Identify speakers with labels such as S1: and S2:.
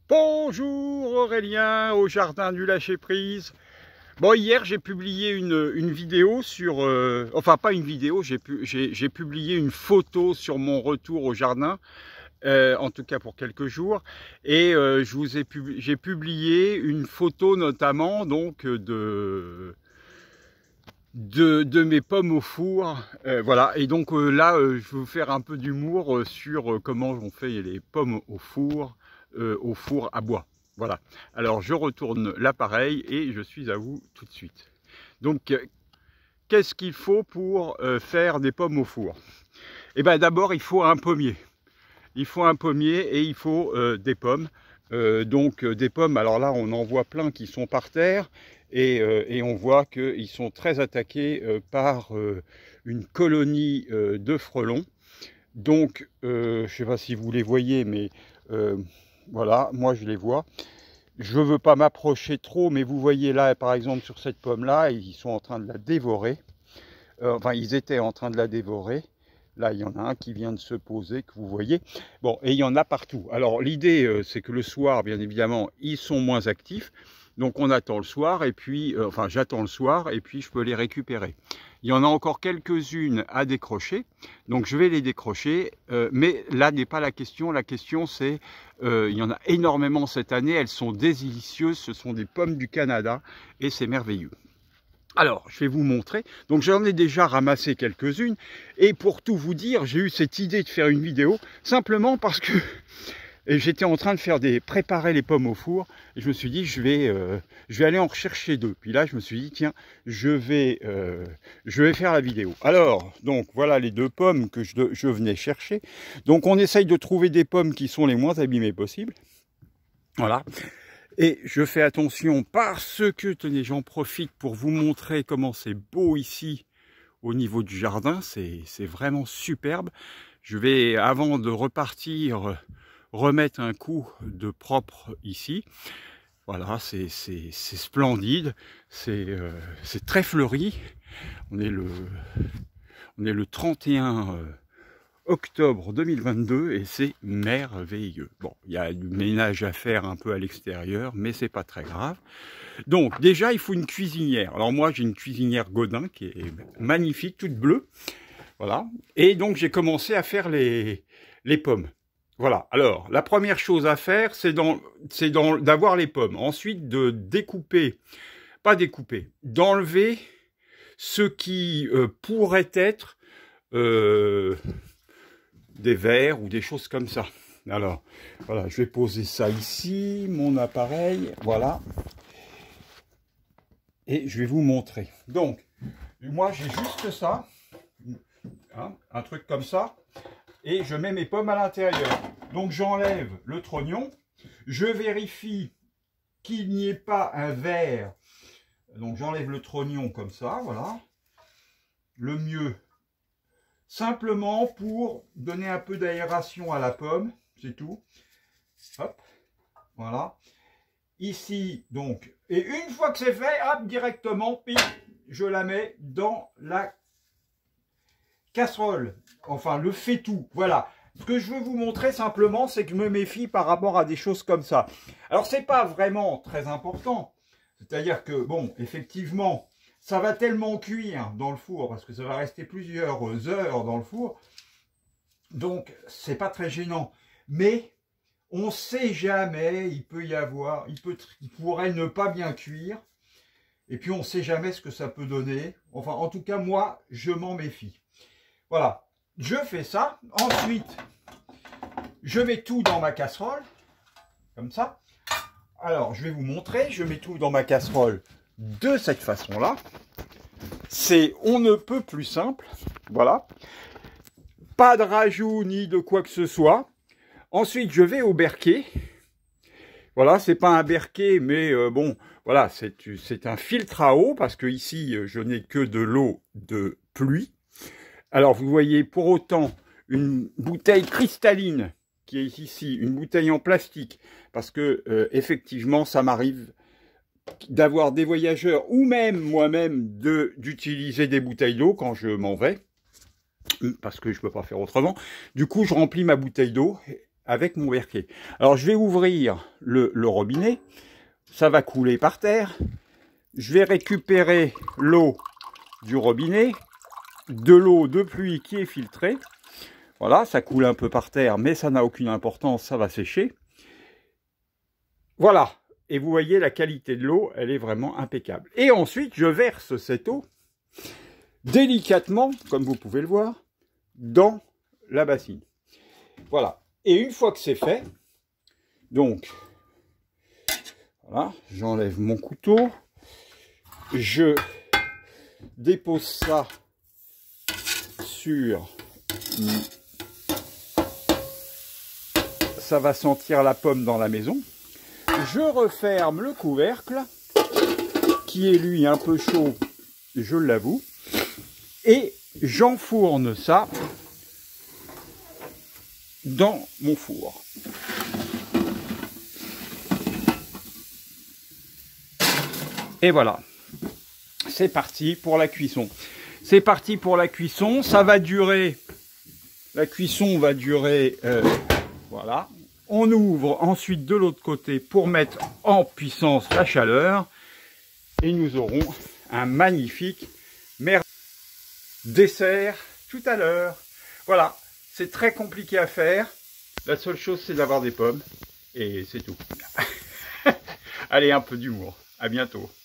S1: Bonjour Aurélien, au jardin du lâcher-prise. Bon, hier j'ai publié une vidéo sur... enfin pas une vidéo, j'ai publié une photo sur mon retour au jardin, en tout cas pour quelques jours. Et j'ai publié une photo notamment donc de mes pommes au four. Voilà, et donc là je vais vous faire un peu d'humour sur comment on fait les pommes au four à bois. Voilà, alors je retourne l'appareil et je suis à vous tout de suite. Donc qu'est-ce qu'il faut pour faire des pommes au four? Eh bien d'abord il faut un pommier. Il faut un pommier et il faut des pommes. Donc des pommes, alors là on en voit plein qui sont par terre et on voit qu'ils sont très attaqués par une colonie de frelons. Donc je ne sais pas si vous les voyez, mais voilà, moi je les vois. Je ne veux pas m'approcher trop, mais vous voyez là par exemple sur cette pomme là, ils sont en train de la dévorer. Enfin ils étaient en train de la dévorer. Là, il y en a un qui vient de se poser, que vous voyez. Bon, et il y en a partout. Alors, l'idée, c'est que le soir, bien évidemment, ils sont moins actifs. Donc, on attend le soir, et puis, enfin, j'attends le soir, et puis je peux les récupérer. Il y en a encore quelques-unes à décrocher. Donc, je vais les décrocher. Mais là n'est pas la question. La question, c'est, il y en a énormément cette année. Elles sont délicieuses. Ce sont des pommes du Canada, et c'est merveilleux. Alors, je vais vous montrer. Donc, j'en ai déjà ramassé quelques-unes. Et pour tout vous dire, j'ai eu cette idée de faire une vidéo simplement parce que j'étais en train de préparer les pommes au four. Et je me suis dit, je vais aller en rechercher deux. Puis là, je me suis dit, tiens, je vais faire la vidéo. Alors, donc, voilà les deux pommes que je venais chercher. Donc, on essaye de trouver des pommes qui sont les moins abîmées possibles. Voilà. Et je fais attention parce que, tenez, j'en profite pour vous montrer comment c'est beau ici au niveau du jardin. C'est vraiment superbe. Je vais, avant de repartir, remettre un coup de propre ici. Voilà, c'est splendide. C'est très fleuri. On est le 31 octobre 2022 et c'est merveilleux. Bon, il y a du ménage à faire un peu à l'extérieur, mais c'est pas très grave. Donc déjà, il faut une cuisinière. Alors moi, j'ai une cuisinière Godin qui est magnifique, toute bleue. Voilà. Et donc, j'ai commencé à faire les pommes. Voilà. Alors, la première chose à faire, c'est d'avoir les pommes. Ensuite, de découper, pas découper, d'enlever ce qui pourrait être des verres ou des choses comme ça. Alors, voilà, je vais poser ça ici, mon appareil, voilà. Et je vais vous montrer. Donc, moi, j'ai juste ça, hein, un truc comme ça, et je mets mes pommes à l'intérieur. Donc, j'enlève le trognon, je vérifie qu'il n'y ait pas un verre. Donc, j'enlève le trognon comme ça, voilà. Le mieux, simplement pour donner un peu d'aération à la pomme, c'est tout. Hop, voilà. Ici, donc, et une fois que c'est fait, hop, directement, je la mets dans la casserole. Enfin, le fait-tout, voilà. Ce que je veux vous montrer simplement, c'est que je me méfie par rapport à des choses comme ça. Alors, c'est pas vraiment très important. C'est-à-dire que, bon, effectivement, ça va tellement cuire dans le four, parce que ça va rester plusieurs heures dans le four. Donc, c'est pas très gênant. Mais, on sait jamais, il peut y avoir, il pourrait ne pas bien cuire. Et puis, on sait jamais ce que ça peut donner. Enfin, en tout cas, moi, je m'en méfie. Voilà. Je fais ça. Ensuite, je mets tout dans ma casserole. Comme ça. Alors, je vais vous montrer. Je mets tout dans ma casserole de cette façon-là. C'est on ne peut plus simple, voilà, pas de rajout ni de quoi que ce soit. Ensuite, je vais au berquet. Voilà, c'est pas un berquet, mais bon, voilà, c'est un filtre à eau parce que ici, je n'ai que de l'eau de pluie. Alors, vous voyez, pour autant, une bouteille cristalline qui est ici, une bouteille en plastique, parce que effectivement, ça m'arrive d'avoir des voyageurs ou même moi-même d'utiliser des bouteilles d'eau quand je m'en vais, parce que je ne peux pas faire autrement. Du coup, je remplis ma bouteille d'eau avec mon berquet. Alors je vais ouvrir le robinet, ça va couler par terre. Je vais récupérer l'eau du robinet, de l'eau de pluie qui est filtrée. Voilà, ça coule un peu par terre, mais ça n'a aucune importance, ça va sécher. Voilà, et vous voyez la qualité de l'eau, elle est vraiment impeccable. Et ensuite, je verse cette eau délicatement, comme vous pouvez le voir, dans la bassine. Voilà, et une fois que c'est fait, donc, voilà, j'enlève mon couteau, je dépose ça sur... Ça va sentir la pomme dans la maison. Je referme le couvercle, qui est lui un peu chaud, je l'avoue, et j'enfourne ça dans mon four. Et voilà, c'est parti pour la cuisson. C'est parti pour la cuisson, ça va durer, la cuisson va durer, voilà. On ouvre ensuite de l'autre côté pour mettre en puissance la chaleur. Et nous aurons un magnifique dessert tout à l'heure. Voilà, c'est très compliqué à faire. La seule chose, c'est d'avoir des pommes. Et c'est tout. Allez, un peu d'humour. À bientôt.